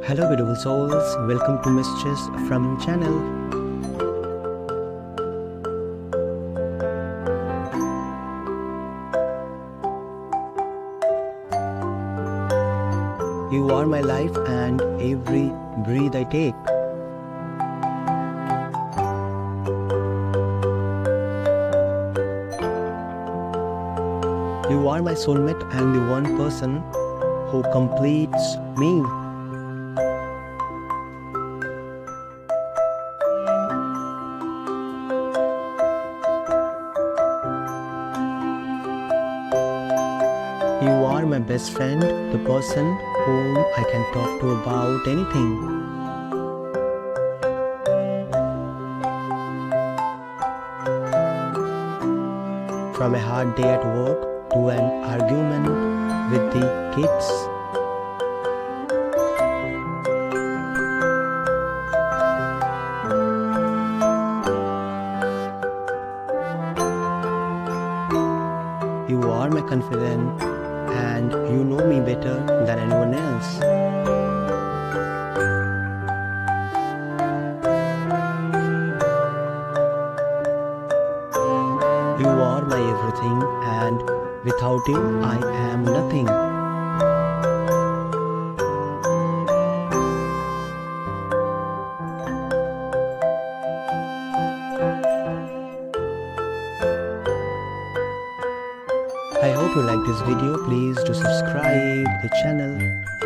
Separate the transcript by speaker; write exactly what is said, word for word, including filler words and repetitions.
Speaker 1: Hello beautiful souls, welcome to messages from channel. You are my life and every breath I take. You are my soulmate and the one person who completes me. You are my best friend, the person whom I can talk to about anything. From a hard day at work to an argument with the kids. You are my confidant and you know me better than anyone else. You are my everything and without you I am nothing. I hope you like this video. Please do subscribe the channel.